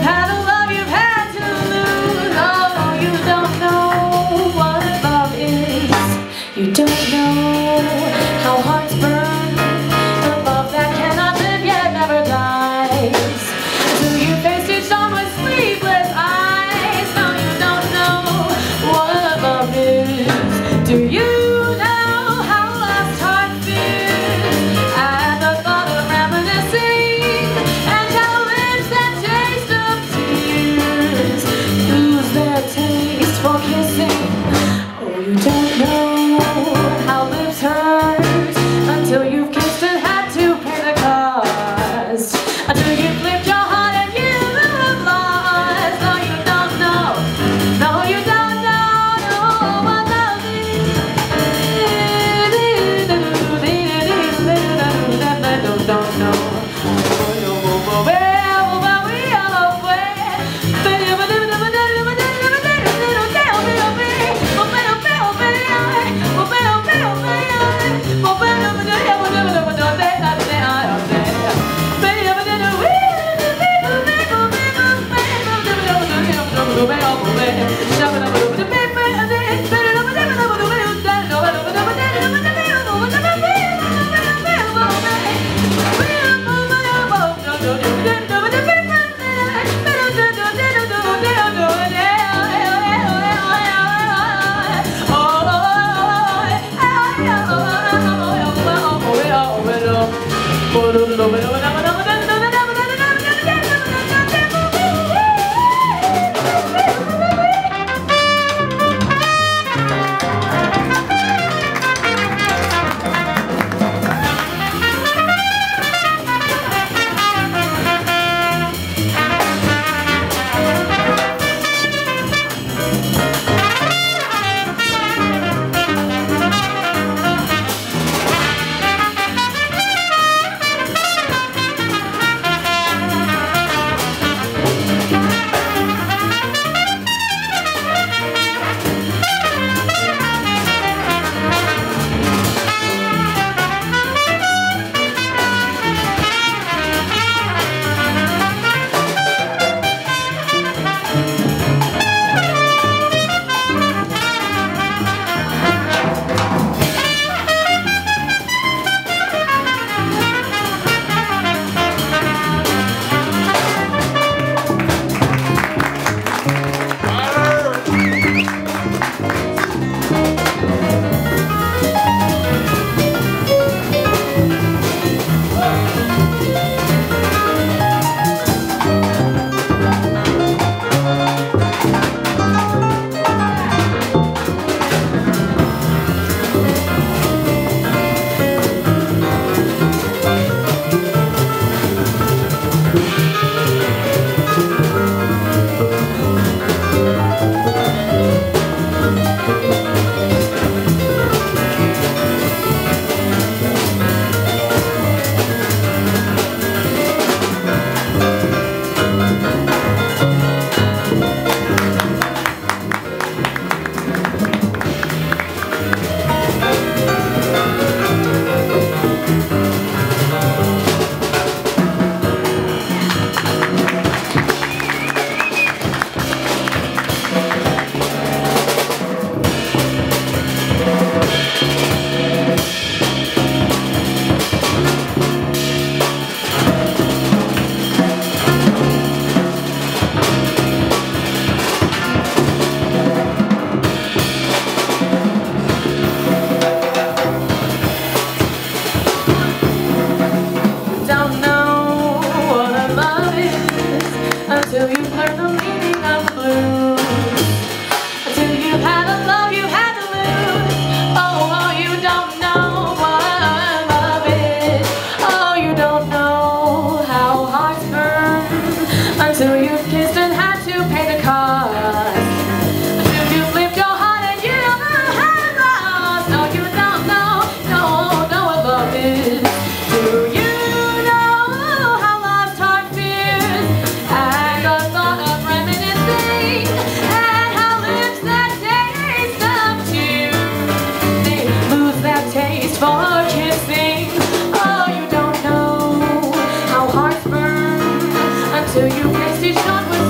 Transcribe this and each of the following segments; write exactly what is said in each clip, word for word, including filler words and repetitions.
had to love, you've had to lose. Oh, you don't know what love is. You don't know how hearts burn. The love that cannot live yet never dies. Till you face each dawn with sleepless eyes. No, you don't know what love is. Do you? till you kiss each other.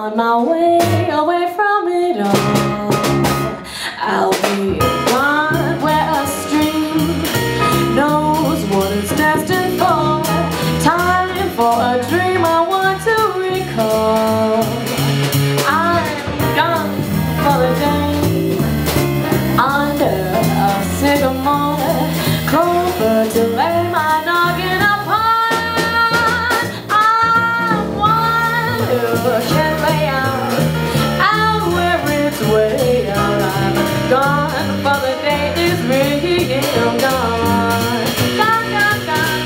on my way away from it all. I'll be gone where a stream knows what it's destined for. Time for a dream I want to recall. I'm gone for the day under a sycamore, clover to lay my noggin upon. I'm one who can lay out, out where it's way out. I'm gone for the day this real gone. Gone, gone, gone.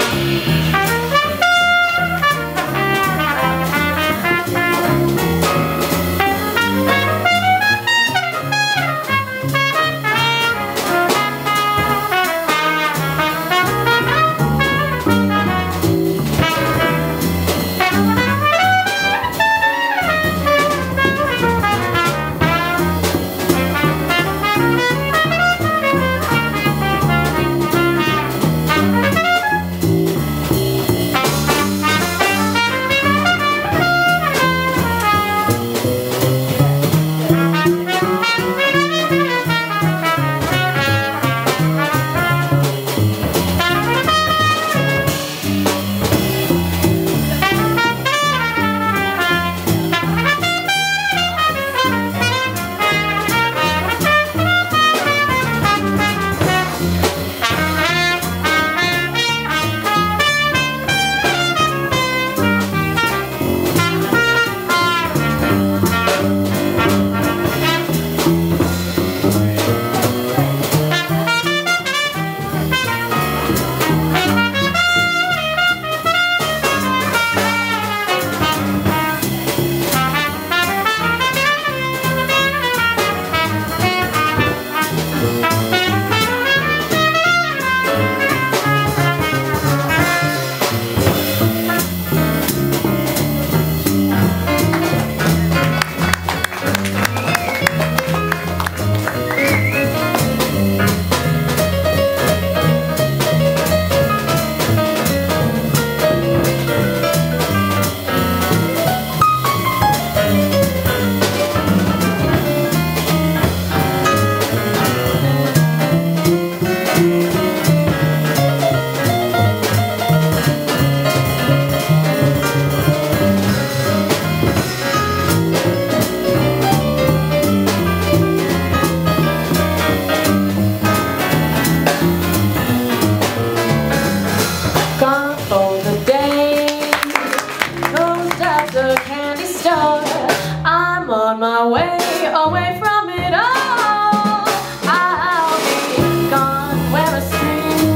On my way away from it all. I'll be gone where a stream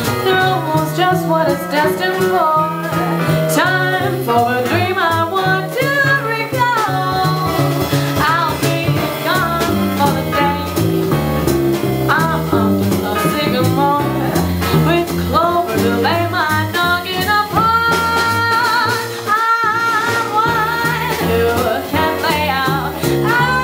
knows just what it's destined for. Time for a dream I want to recall. I'll be gone for the day I'm under a sycamore, with clover to lay my noggin upon. I'm one who can lay out. I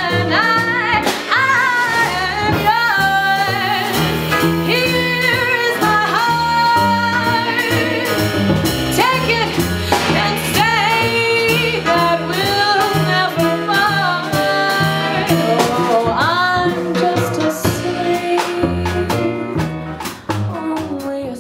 and I, I am yours. Here is my heart. Take it and say that we'll never part. Oh, I'm just a slave, only a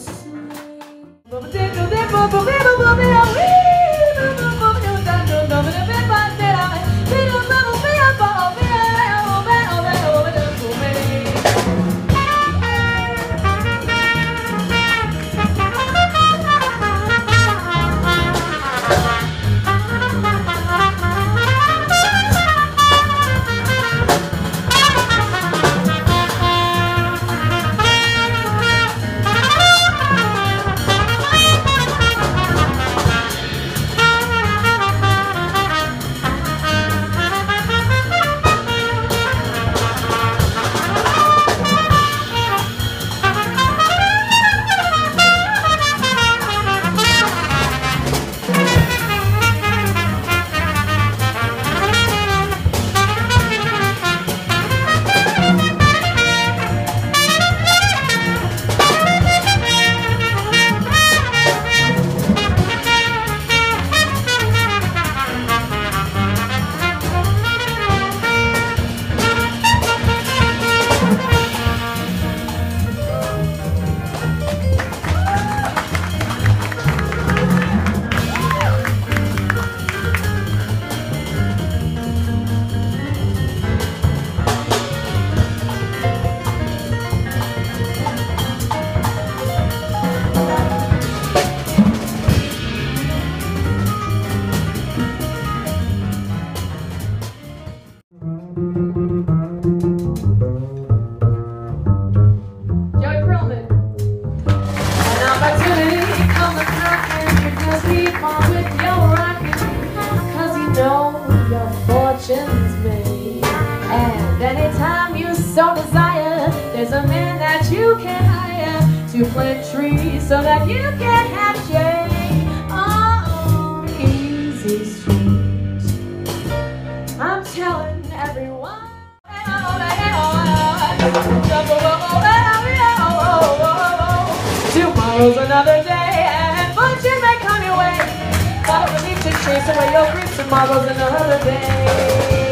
made. And anytime you so desire, there's a man that you can hire to plant trees so that you can have shade on easy street. I'm telling everyone, tomorrow's another day and fortune may come your way. Follow the leaf to chase away your grief. Tomorrow's another day.